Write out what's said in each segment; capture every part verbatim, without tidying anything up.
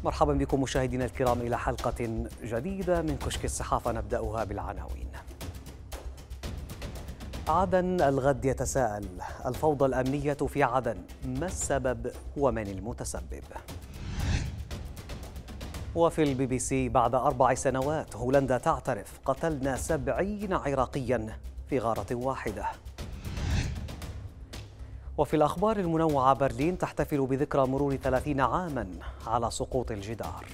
مرحبا بكم مشاهدينا الكرام إلى حلقة جديدة من كشك الصحافة، نبدأها بالعناوين. عدن الغد يتساءل: الفوضى الأمنية في عدن، ما السبب ومن المتسبب؟ وفي البي بي سي: بعد أربع سنوات هولندا تعترف قتلنا سبعين عراقيا في غارة واحدة. وفي الأخبار المنوعة: برلين تحتفل بذكرى مرور ثلاثين عاما على سقوط الجدار.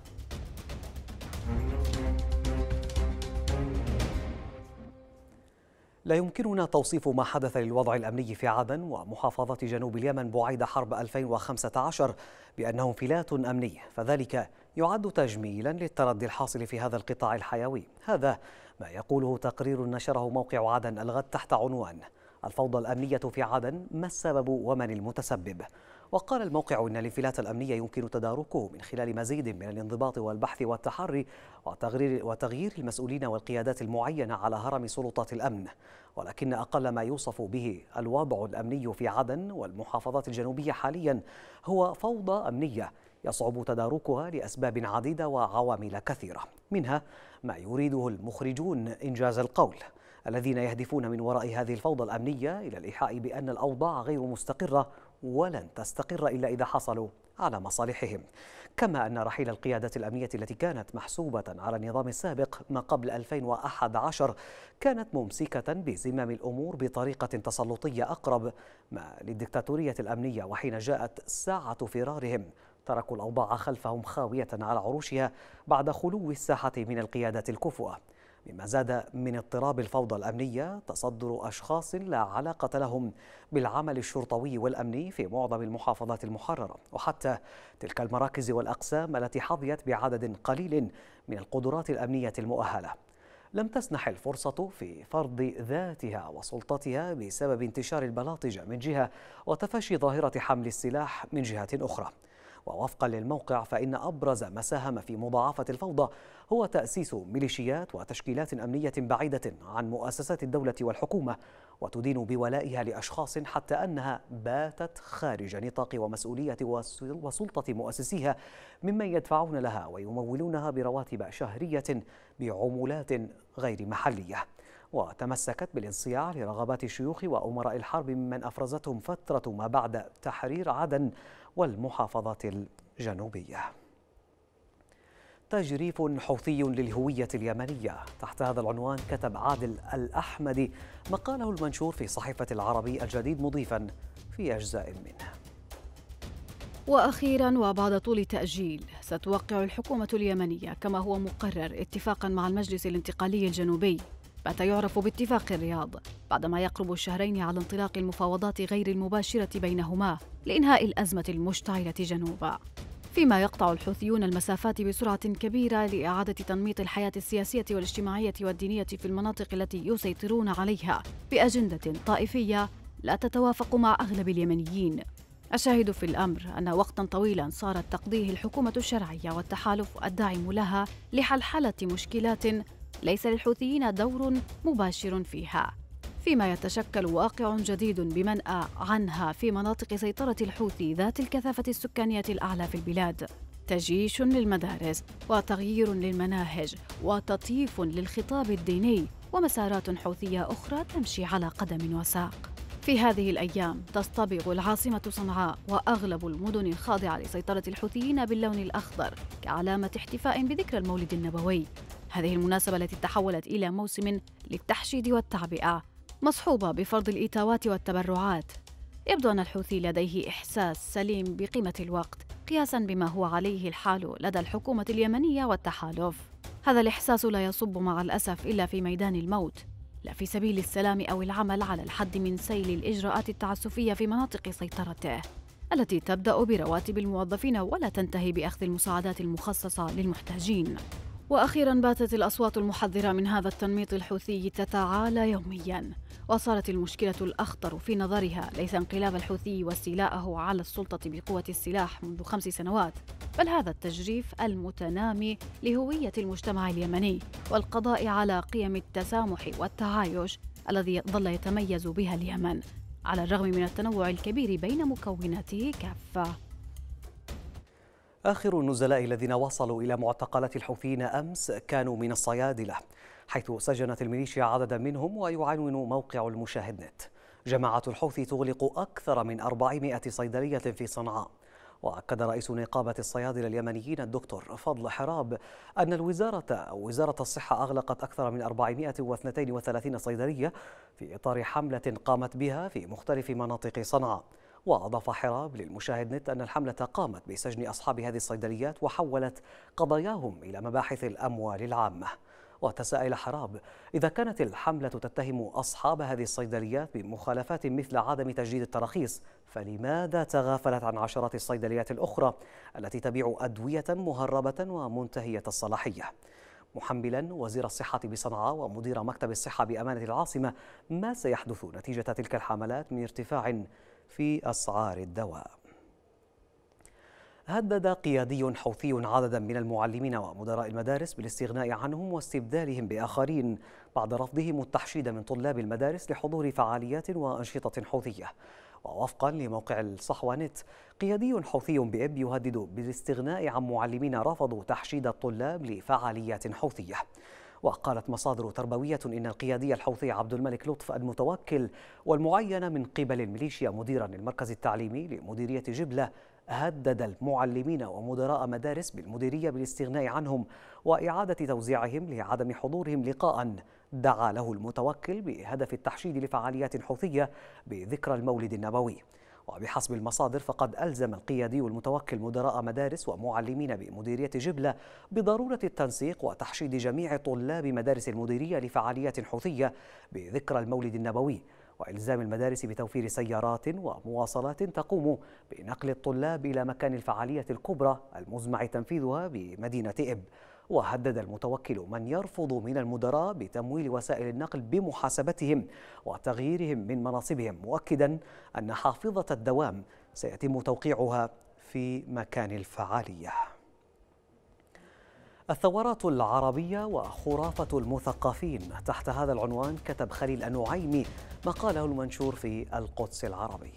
لا يمكننا توصيف ما حدث للوضع الأمني في عدن ومحافظة جنوب اليمن بعيد حرب ألفين وخمسة عشر بأنه انفلات أمني، فذلك يعد تجميلا للتردي الحاصل في هذا القطاع الحيوي. هذا ما يقوله تقرير نشره موقع عدن الغد تحت عنوان: الفوضى الأمنية في عدن، ما السبب ومن المتسبب؟ وقال الموقع إن الانفلات الأمني يمكن تداركه من خلال مزيد من الانضباط والبحث والتحري وتغيير, وتغيير المسؤولين والقيادات المعينة على هرم سلطات الأمن، ولكن أقل ما يوصف به الوضع الأمني في عدن والمحافظات الجنوبية حاليا هو فوضى أمنية يصعب تداركها لأسباب عديدة وعوامل كثيرة، منها ما يريده المخرجون إنجاز القول الذين يهدفون من وراء هذه الفوضى الأمنية إلى الإيحاء بأن الأوضاع غير مستقرة ولن تستقر إلا إذا حصلوا على مصالحهم، كما أن رحيل القيادة الأمنية التي كانت محسوبة على النظام السابق ما قبل ألفين وأحد عشر كانت ممسكة بزمام الأمور بطريقة تسلطية أقرب ما للدكتاتورية الأمنية، وحين جاءت ساعة فرارهم تركوا الأوضاع خلفهم خاوية على عروشها بعد خلو الساحة من القيادات الكفؤة، مما زاد من اضطراب الفوضى الأمنية تصدر أشخاص لا علاقة لهم بالعمل الشرطوي والأمني في معظم المحافظات المحررة، وحتى تلك المراكز والأقسام التي حظيت بعدد قليل من القدرات الأمنية المؤهلة. لم تسنح الفرصة في فرض ذاتها وسلطتها بسبب انتشار البلاطجة من جهة وتفشي ظاهرة حمل السلاح من جهة أخرى. ووفقا للموقع فإن أبرز ما ساهم في مضاعفة الفوضى هو تأسيس ميليشيات وتشكيلات أمنية بعيدة عن مؤسسات الدولة والحكومة وتدين بولائها لأشخاص حتى أنها باتت خارج نطاق ومسؤولية وسلطة مؤسسيها، ممن يدفعون لها ويمولونها برواتب شهرية بعمولات غير محلية. وتمسكت بالانصياع لرغبات الشيوخ وأمراء الحرب ممن أفرزتهم فترة ما بعد تحرير عدن والمحافظات الجنوبية. تجريف حوثي للهوية اليمنية، تحت هذا العنوان كتب عادل الأحمدي مقاله المنشور في صحيفة العربي الجديد، مضيفا في أجزاء منه: وأخيرا وبعد طول تأجيل ستوقع الحكومة اليمنية كما هو مقرر اتفاقا مع المجلس الانتقالي الجنوبي بات يعرف باتفاق الرياض، بعدما يقرب الشهرين على انطلاق المفاوضات غير المباشرة بينهما لإنهاء الأزمة المشتعلة جنوبا، فيما يقطع الحوثيون المسافات بسرعة كبيرة لإعادة تنميط الحياة السياسية والاجتماعية والدينية في المناطق التي يسيطرون عليها بأجندة طائفية لا تتوافق مع أغلب اليمنيين. الشاهد في الأمر أن وقتا طويلا صارت تقضيه الحكومة الشرعية والتحالف الداعم لها لحلحلة مشكلات ليس للحوثيين دور مباشر فيها، فيما يتشكل واقع جديد بمنأى عنها في مناطق سيطرة الحوثي ذات الكثافة السكانية الأعلى في البلاد، تجيش للمدارس وتغيير للمناهج وتطييف للخطاب الديني ومسارات حوثية أخرى تمشي على قدم وساق. في هذه الأيام تصطبغ العاصمة صنعاء وأغلب المدن الخاضعة لسيطرة الحوثيين باللون الأخضر كعلامة احتفاء بذكرى المولد النبوي، هذه المناسبة التي تحولت إلى موسم للتحشيد والتعبئة مصحوبة بفرض الإيتاوات والتبرعات. يبدو أن الحوثي لديه إحساس سليم بقيمة الوقت قياساً بما هو عليه الحال لدى الحكومة اليمنية والتحالف. هذا الإحساس لا يصب مع الأسف إلا في ميدان الموت، لا في سبيل السلام أو العمل على الحد من سيل الإجراءات التعسفية في مناطق سيطرته التي تبدأ برواتب الموظفين ولا تنتهي بأخذ المساعدات المخصصة للمحتاجين. وأخيراً باتت الأصوات المحذرة من هذا التنميط الحوثي تتعالى يومياً، وصارت المشكلة الأخطر في نظرها ليس انقلاب الحوثي واستيلاءه على السلطة بقوة السلاح منذ خمس سنوات، بل هذا التجريف المتنامي لهوية المجتمع اليمني والقضاء على قيم التسامح والتعايش الذي ظل يتميز بها اليمن على الرغم من التنوع الكبير بين مكوناته كافة. آخر النزلاء الذين وصلوا إلى معتقلات الحوثيين أمس كانوا من الصيادلة، حيث سجنت الميليشيا عددا منهم. ويعنون موقع المشاهد نت: جماعة الحوثي تغلق أكثر من أربعمائة صيدلية في صنعاء. وأكد رئيس نقابة الصيادلة اليمنيين الدكتور فضل حراب أن الوزارة أو وزارة الصحة أغلقت أكثر من أربعمائة واثنين وثلاثين صيدلية في إطار حملة قامت بها في مختلف مناطق صنعاء. وأضاف حراب للمشاهد نت أن الحملة قامت بسجن أصحاب هذه الصيدليات وحولت قضاياهم إلى مباحث الأموال العامة. وتساءل حراب: إذا كانت الحملة تتهم أصحاب هذه الصيدليات بمخالفات مثل عدم تجديد التراخيص، فلماذا تغافلت عن عشرات الصيدليات الأخرى التي تبيع أدوية مهربة ومنتهية الصلاحية؟ محملا وزير الصحة بصنعاء ومدير مكتب الصحة بأمانة العاصمة ما سيحدث نتيجة تلك الحملات من ارتفاع في أسعار الدواء. هدد قيادي حوثي عددا من المعلمين ومدراء المدارس بالاستغناء عنهم واستبدالهم بآخرين بعد رفضهم التحشيد من طلاب المدارس لحضور فعاليات وأنشطة حوثية. ووفقا لموقع الصحوة نت، قيادي حوثي بإب يهدد بالاستغناء عن معلمين رفضوا تحشيد الطلاب لفعاليات حوثية. وقالت مصادر تربوية إن القيادي الحوثي عبد الملك لطف المتوكل والمعين من قبل الميليشيا مديرا للمركز التعليمي لمديرية جبلة هدد المعلمين ومدراء مدارس بالمديرية بالاستغناء عنهم وإعادة توزيعهم لعدم حضورهم لقاء دعا له المتوكل بهدف التحشيد لفعاليات حوثية بذكرى المولد النبوي. وبحسب المصادر فقد ألزم القيادي المتوكل مدراء مدارس ومعلمين بمديرية جبلة بضرورة التنسيق وتحشيد جميع طلاب مدارس المديرية لفعاليات حوثية بذكرى المولد النبوي، وإلزام المدارس بتوفير سيارات ومواصلات تقوم بنقل الطلاب إلى مكان الفعالية الكبرى المزمع تنفيذها بمدينة إب. وهدد المتوكل من يرفض من المدراء بتمويل وسائل النقل بمحاسبتهم وتغييرهم من مناصبهم، مؤكدا أن حافظة الدوام سيتم توقيعها في مكان الفعالية. الثورات العربية وخرافة المثقفين، تحت هذا العنوان كتب خليل النعيمي مقاله المنشور في القدس العربي.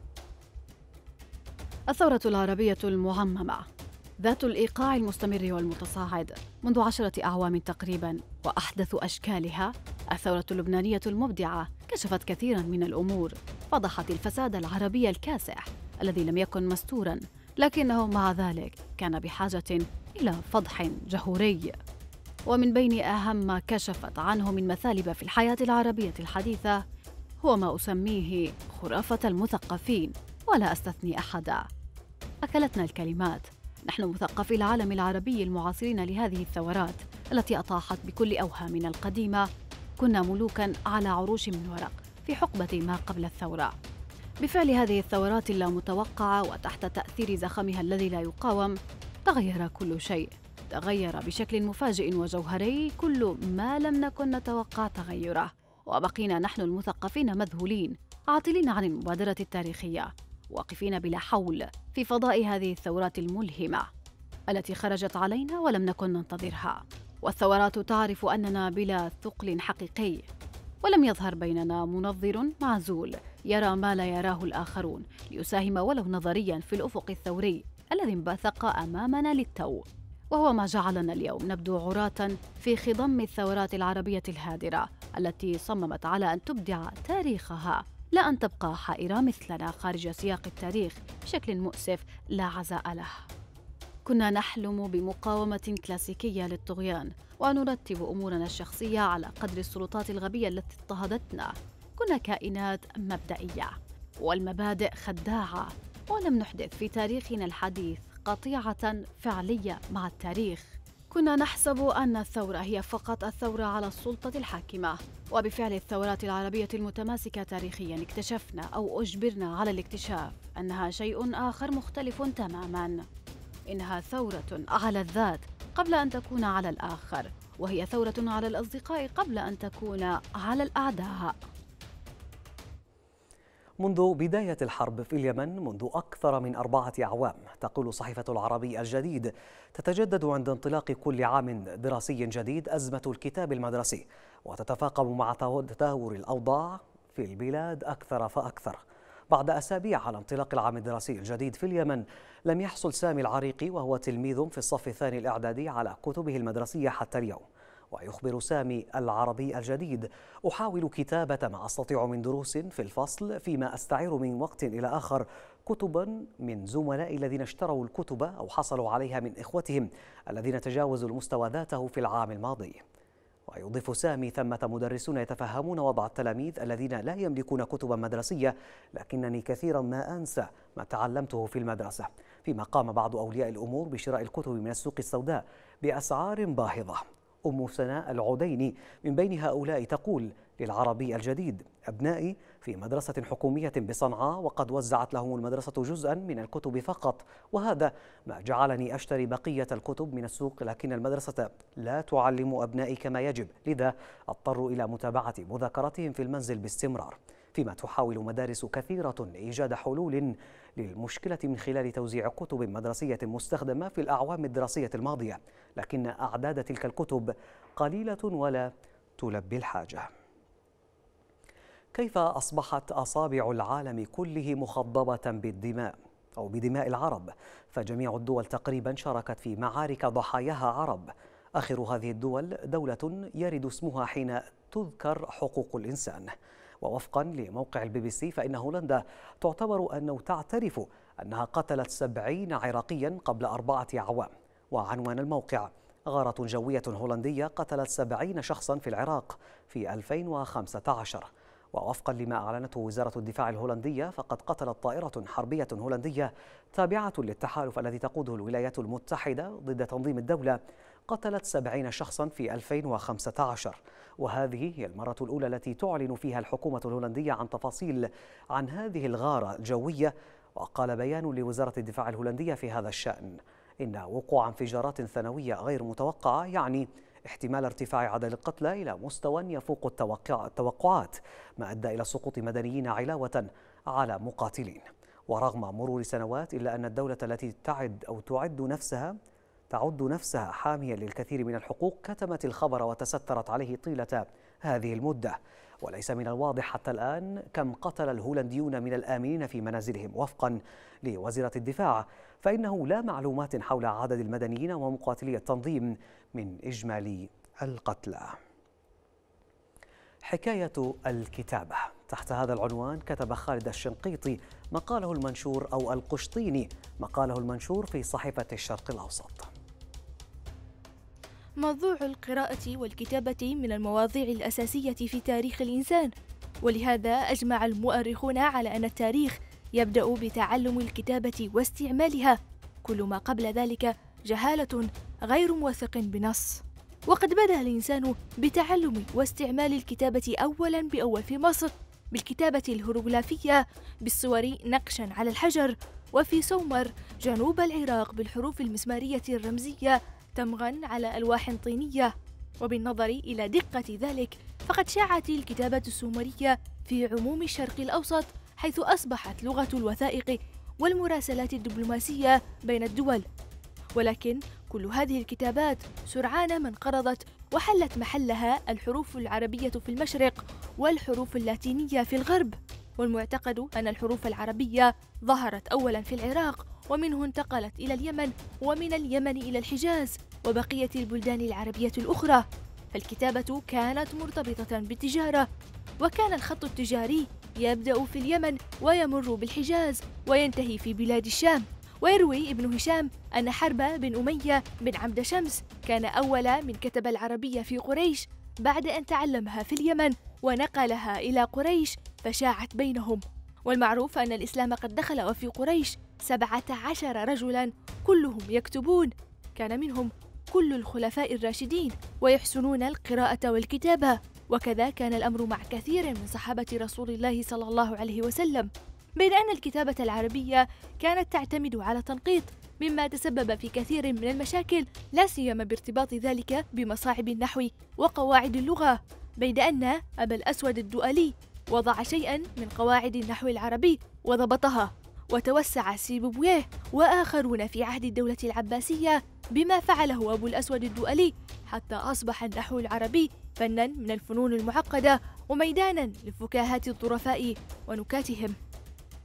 الثورة العربية المعممة ذات الإيقاع المستمر والمتصاعد منذ عشرة أعوام تقريباً، وأحدث أشكالها الثورة اللبنانية المبدعة كشفت كثيراً من الأمور، فضحت الفساد العربي الكاسح الذي لم يكن مستوراً، لكنه مع ذلك كان بحاجة إلى فضح جهوري. ومن بين أهم ما كشفت عنه من مثالب في الحياة العربية الحديثة هو ما أسميه خرافة المثقفين، ولا أستثني أحداً. أكلتنا الكلمات نحن مثقفي العالم العربي المعاصرين لهذه الثورات التي أطاحت بكل أوهامنا القديمة. كنا ملوكاً على عروش من ورق في حقبة ما قبل الثورة. بفعل هذه الثورات اللامتوقعة وتحت تأثير زخمها الذي لا يقاوم، تغير كل شيء. تغير بشكل مفاجئ وجوهري كل ما لم نكن نتوقع تغيره، وبقينا نحن المثقفين مذهولين عاطلين عن المبادرة التاريخية، واقفين بلا حول في فضاء هذه الثورات الملهمة التي خرجت علينا ولم نكن ننتظرها. والثورات تعرف أننا بلا ثقل حقيقي، ولم يظهر بيننا منظر معزول يرى ما لا يراه الآخرون ليساهم ولو نظرياً في الأفق الثوري الذي انبثق أمامنا للتو، وهو ما جعلنا اليوم نبدو عراة في خضم الثورات العربية الهادرة التي صممت على أن تبدع تاريخها، لا أن تبقى حائرة مثلنا خارج سياق التاريخ بشكل مؤسف لا عزاء له. كنا نحلم بمقاومة كلاسيكية للطغيان ونرتب أمورنا الشخصية على قدر السلطات الغبية التي اضطهدتنا. كنا كائنات مبدئية والمبادئ خداعة، ولم نحدث في تاريخنا الحديث قطيعة فعلية مع التاريخ. كنا نحسب أن الثورة هي فقط الثورة على السلطة الحاكمة، وبفعل الثورات العربية المتماسكة تاريخياً اكتشفنا أو أجبرنا على الاكتشاف أنها شيء آخر مختلف تماماً. إنها ثورة على الذات قبل أن تكون على الآخر، وهي ثورة على الأصدقاء قبل أن تكون على الأعداء. منذ بداية الحرب في اليمن منذ أكثر من أربعة أعوام، تقول صحيفة العربي الجديد، تتجدد عند انطلاق كل عام دراسي جديد أزمة الكتاب المدرسي، وتتفاقم مع تدهور الأوضاع في البلاد أكثر فأكثر. بعد أسابيع على انطلاق العام الدراسي الجديد في اليمن، لم يحصل سامي العريقي وهو تلميذ في الصف الثاني الإعدادي على كتبه المدرسية حتى اليوم. ويخبر سامي العربي الجديد: أحاول كتابة ما أستطيع من دروس في الفصل، فيما أستعير من وقت إلى آخر كتبا من زملائي الذين اشتروا الكتب أو حصلوا عليها من إخوتهم الذين تجاوزوا المستوى ذاته في العام الماضي. ويضيف سامي: ثمة مدرسون يتفهمون وضع التلاميذ الذين لا يملكون كتبا مدرسية، لكنني كثيرا ما أنسى ما تعلمته في المدرسة. فيما قام بعض أولياء الأمور بشراء الكتب من السوق السوداء بأسعار باهظة. أم سناء العديني من بين هؤلاء تقول للعربي الجديد: أبنائي في مدرسة حكومية بصنعاء، وقد وزعت لهم المدرسة جزءا من الكتب فقط، وهذا ما جعلني أشتري بقية الكتب من السوق، لكن المدرسة لا تعلم أبنائي كما يجب، لذا أضطر إلى متابعة مذاكرتهم في المنزل باستمرار. فيما تحاول مدارس كثيرة إيجاد حلول للمشكلة من خلال توزيع كتب مدرسية مستخدمة في الأعوام الدراسية الماضية، لكن أعداد تلك الكتب قليلة ولا تلبي الحاجة. كيف أصبحت أصابع العالم كله مخضبة بالدماء أو بدماء العرب؟ فجميع الدول تقريبا شاركت في معارك ضحاياها عرب. آخر هذه الدول دولة يرد اسمها حين تذكر حقوق الإنسان. ووفقا لموقع البي بي سي، فإن هولندا تعتبر أنه تعترف أنها قتلت سبعين عراقيا قبل أربعة أعوام. وعنوان الموقع: غارة جوية هولندية قتلت سبعين شخصا في العراق في ألفين وخمسة عشر. ووفقا لما أعلنته وزارة الدفاع الهولندية، فقد قتلت طائرة حربية هولندية تابعة للتحالف الذي تقوده الولايات المتحدة ضد تنظيم الدولة قتلت سبعين شخصا في ألفين وخمسة عشر. وهذه هي المرة الأولى التي تعلن فيها الحكومة الهولندية عن تفاصيل عن هذه الغارة الجوية. وقال بيان لوزارة الدفاع الهولندية في هذا الشأن إن وقوع انفجارات ثانوية غير متوقعة يعني احتمال ارتفاع عدد القتلى إلى مستوى يفوق التوقعات، ما أدى إلى سقوط مدنيين علاوة على مقاتلين. ورغم مرور سنوات، إلا أن الدولة التي تعد أو تعد نفسها تعد نفسها حامية للكثير من الحقوق كتمت الخبر وتسترت عليه طيلة هذه المدة. وليس من الواضح حتى الآن كم قتل الهولنديون من الآمنين في منازلهم. وفقا لوزيرة الدفاع، فإنه لا معلومات حول عدد المدنيين ومقاتلي التنظيم من إجمالي القتلى. حكاية الكتابة. تحت هذا العنوان كتب خالد الشنقيطي مقاله المنشور أو القشطيني مقاله المنشور في صحيفة الشرق الأوسط. موضوع القراءة والكتابة من المواضيع الأساسية في تاريخ الإنسان، ولهذا أجمع المؤرخون على أن التاريخ يبدأ بتعلم الكتابة واستعمالها، كل ما قبل ذلك جهالة غير موثق بنص. وقد بدأ الإنسان بتعلم واستعمال الكتابة أولاً بأول في مصر بالكتابة الهيروغليفية بالصور نقشاً على الحجر، وفي سومر جنوب العراق بالحروف المسمارية الرمزية تمغاً على ألواح طينية. وبالنظر إلى دقة ذلك، فقد شاعت الكتابة السومرية في عموم الشرق الأوسط، حيث أصبحت لغة الوثائق والمراسلات الدبلوماسية بين الدول. ولكن كل هذه الكتابات سرعان ما انقرضت، وحلت محلها الحروف العربية في المشرق والحروف اللاتينية في الغرب. والمعتقد أن الحروف العربية ظهرت أولا في العراق، ومنه انتقلت إلى اليمن، ومن اليمن إلى الحجاز وبقية البلدان العربية الأخرى. فالكتابة كانت مرتبطة بالتجارة، وكان الخط التجاري يبدأ في اليمن ويمر بالحجاز وينتهي في بلاد الشام. ويروي ابن هشام أن حرب بن أمية بن عبد شمس كان أول من كتب العربية في قريش بعد أن تعلمها في اليمن ونقلها إلى قريش فشاعت بينهم. والمعروف أن الإسلام قد دخل وفي قريش سبعة عشر رجلا كلهم يكتبون، كان منهم كل الخلفاء الراشدين ويحسنون القراءة والكتابة. وكذا كان الأمر مع كثير من صحابة رسول الله صلى الله عليه وسلم، بين أن الكتابة العربية كانت تعتمد على تنقيط، مما تسبب في كثير من المشاكل، لا سيما بارتباط ذلك بمصاعب النحو وقواعد اللغة. بين أن أبا الأسود الدؤلي وضع شيئا من قواعد النحو العربي وضبطها، وتوسع سيبويه وآخرون في عهد الدولة العباسية بما فعله أبو الأسود الدؤلي، حتى أصبح النحو العربي فناً من الفنون المعقدة وميداناً لفكاهات الظرفاء ونكاتهم.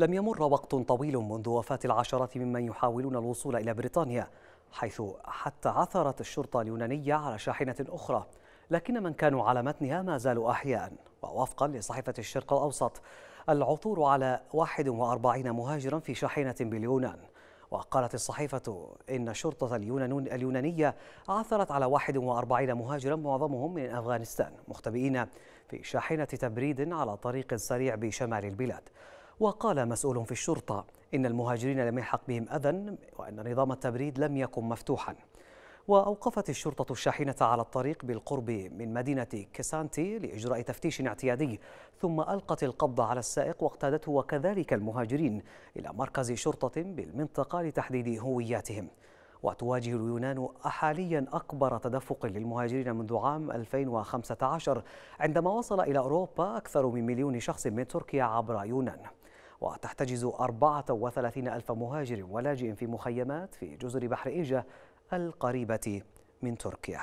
لم يمر وقت طويل منذ وفاة العشرات ممن يحاولون الوصول إلى بريطانيا، حيث حتى عثرت الشرطة اليونانية على شاحنة أخرى، لكن من كانوا على متنها ما زالوا أحياء. ووفقا لصحيفة الشرق الأوسط، العثور على واحد وأربعين مهاجرا في شاحنة باليونان. وقالت الصحيفة إن الشرطة اليونانية عثرت على واحد وأربعين مهاجرا معظمهم من أفغانستان مختبئين في شاحنة تبريد على طريق سريع بشمال البلاد. وقال مسؤول في الشرطة إن المهاجرين لم يلحق بهم أذى وأن نظام التبريد لم يكن مفتوحا. وأوقفت الشرطة الشاحنة على الطريق بالقرب من مدينة كيسانتي لإجراء تفتيش اعتيادي، ثم ألقت القبض على السائق واقتادته وكذلك المهاجرين إلى مركز شرطة بالمنطقة لتحديد هوياتهم. وتواجه اليونان حاليا أكبر تدفق للمهاجرين منذ عام ألفين وخمسة عشر عندما وصل إلى أوروبا أكثر من مليون شخص من تركيا عبر يونان. وتحتجز أربعة وثلاثين ألف مهاجر ولاجئ في مخيمات في جزر بحر إيجا القريبة من تركيا.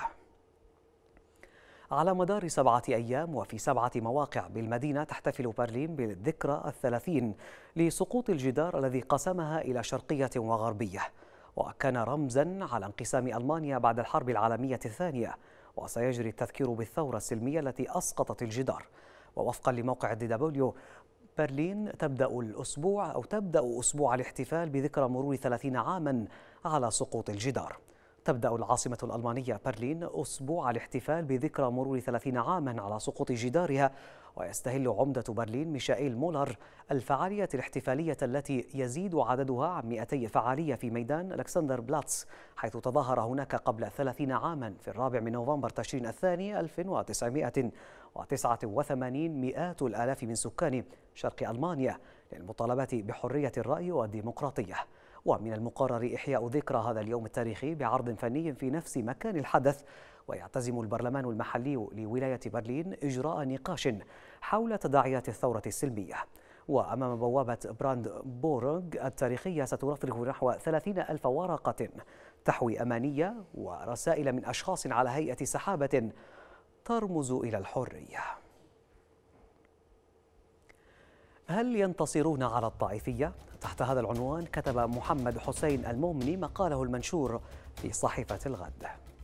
على مدار سبعة أيام وفي سبعة مواقع بالمدينة تحتفل برلين بالذكرى الثلاثين لسقوط الجدار الذي قسمها إلى شرقية وغربية، وكان رمزا على انقسام ألمانيا بعد الحرب العالمية الثانية. وسيجري التذكير بالثورة السلمية التي أسقطت الجدار. ووفقا لموقع دي دبليو، برلين تبدأ الأسبوع أو تبدأ أسبوع الاحتفال بذكرى مرور ثلاثين عاما على سقوط الجدار. تبدأ العاصمة الألمانية برلين أسبوع الاحتفال بذكرى مرور ثلاثين عاما على سقوط جدارها. ويستهل عمدة برلين ميشائيل مولر الفعالية الاحتفالية التي يزيد عددها عن مئتي فعالية في ميدان ألكسندر بلاتس، حيث تظاهر هناك قبل ثلاثين عاما في الرابع من نوفمبر تشرين الثاني ألف وتسعمائة وتسعة وثمانين مئات الآلاف من سكان شرق ألمانيا للمطالبة بحرية الرأي والديمقراطية. ومن المقرر إحياء ذكرى هذا اليوم التاريخي بعرض فني في نفس مكان الحدث. ويعتزم البرلمان المحلي لولاية برلين إجراء نقاش حول تداعيات الثورة السلمية. وأمام بوابة براندبورغ التاريخية سترفرغ نحو ثلاثين ألف ورقة تحوي أمانية ورسائل من أشخاص على هيئة سحابة ترمز إلى الحرية. هل ينتصرون على الطائفية؟ تحت هذا العنوان كتب محمد حسين المؤمني مقاله المنشور في صحيفة الغد.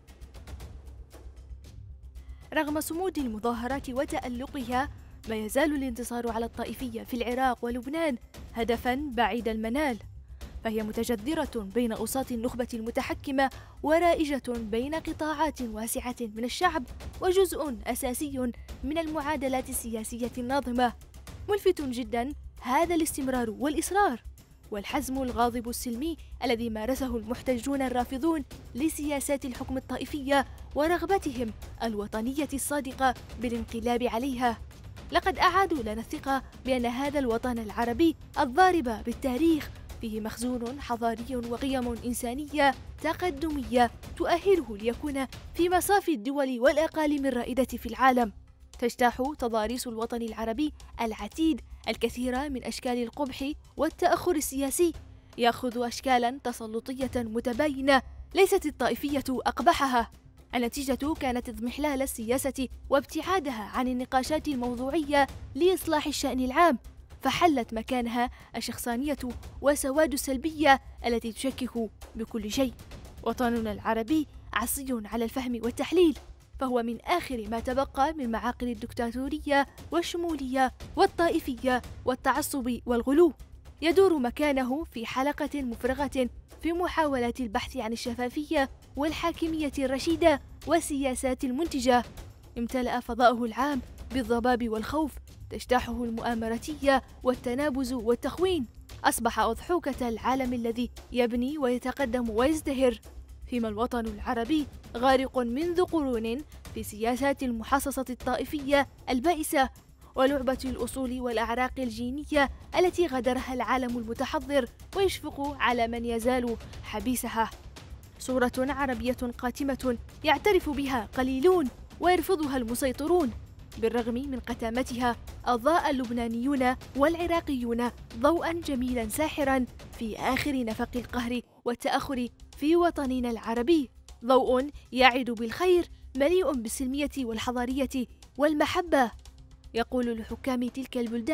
رغم صمود المظاهرات وتألقها، ما يزال الانتصار على الطائفية في العراق ولبنان هدفاً بعيد المنال، فهي متجذرة بين أوساط النخبة المتحكمة ورائجة بين قطاعات واسعة من الشعب وجزء أساسي من المعادلات السياسية الناظمة. ملفت جداً هذا الاستمرار والإصرار والحزم الغاضب السلمي الذي مارسه المحتجون الرافضون لسياسات الحكم الطائفية ورغبتهم الوطنية الصادقة بالانقلاب عليها. لقد أعادوا لنا الثقة بأن هذا الوطن العربي الضارب بالتاريخ فيه مخزون حضاري وقيم إنسانية تقدمية تؤهله ليكون في مصاف الدول والأقاليم الرائدة في العالم. تجتاح تضاريس الوطن العربي العتيد الكثير من أشكال القبح والتأخر السياسي، يأخذ أشكالا تسلطية متباينة ليست الطائفية أقبحها. النتيجة كانت اضمحلال السياسة وابتعادها عن النقاشات الموضوعية لإصلاح الشأن العام، فحلت مكانها الشخصانية وسواد السلبية التي تشكك بكل شيء. وطننا العربي عصي على الفهم والتحليل، فهو من آخر ما تبقى من معاقل الدكتاتورية والشمولية والطائفية والتعصب والغلو. يدور مكانه في حلقة مفرغة في محاولات البحث عن الشفافية والحاكمية الرشيدة والسياسات المنتجة. امتلأ فضاؤه العام بالضباب والخوف، تجتاحه المؤامراتية والتنابز والتخوين. أصبح أضحوكة العالم الذي يبني ويتقدم ويزدهر، فيما الوطن العربي غارق منذ قرون في سياسات المحاصصة الطائفية البائسة ولعبة الأصول والأعراق الجينية التي غدرها العالم المتحضر ويشفق على من يزال حبيسها. صورة عربية قاتمة يعترف بها قليلون ويرفضها المسيطرون. بالرغم من قتامتها، أضاء اللبنانيون والعراقيون ضوءا جميلا ساحرا في آخر نفق القهر والتأخر في وطننا العربي، ضوء يعد بالخير مليء بالسلمية والحضارية والمحبة. يقول لحكام تلك البلدان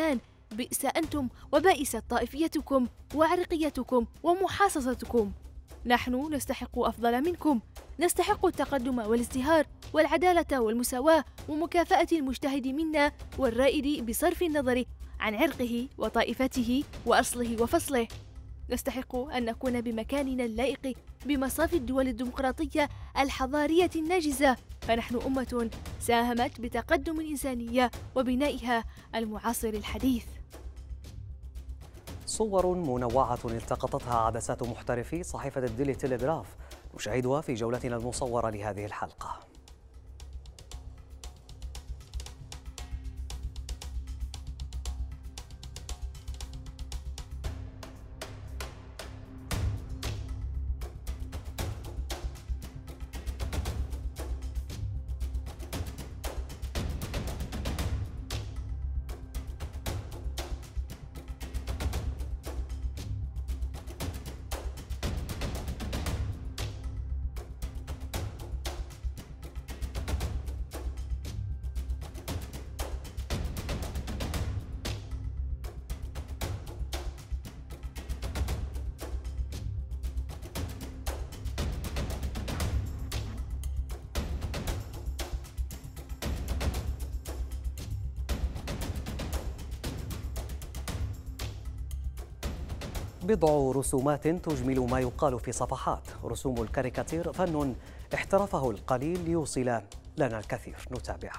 بئس أنتم وبائست طائفيتكم وعرقيتكم ومحاصصتكم. نحن نستحق أفضل منكم، نستحق التقدم والازدهار والعدالة والمساواة ومكافأة المجتهد منا والرائد بصرف النظر عن عرقه وطائفته وأصله وفصله. نستحق أن نكون بمكاننا اللائق بمصاف الدول الديمقراطية الحضارية الناجزة، فنحن أمة ساهمت بتقدم الإنسانية وبنائها المعاصر الحديث. صور منوعة التقطتها عدسات محترفي صحيفة الديلي تيليغراف نشاهدها في جولتنا المصورة لهذه الحلقة. بضع رسومات تجمل ما يقال في صفحات. رسوم الكاريكاتير فن احترفه القليل ليوصل لنا الكثير. نتابع.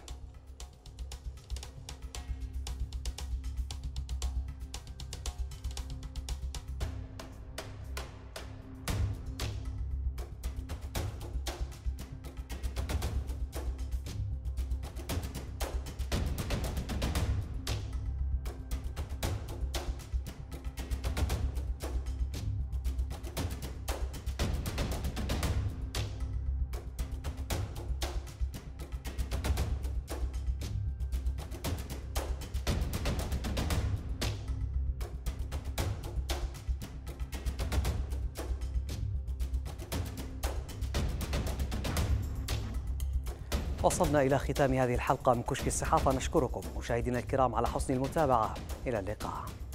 وصلنا إلى ختام هذه الحلقة من كشك الصحافة. نشكركم مشاهدينا الكرام على حسن المتابعة. إلى اللقاء.